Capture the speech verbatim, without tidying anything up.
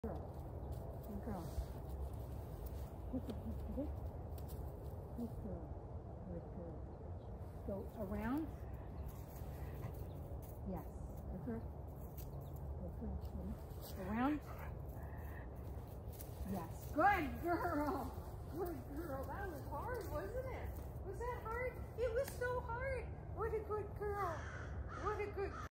girl. Good girl. Good girl. Good, good girl. Good girl. Go around. Yes. Good girl. Good girl. Around. Yes. Good girl. Good girl. That was hard, wasn't it? Was that hard? It was so hard. What a good girl. What a good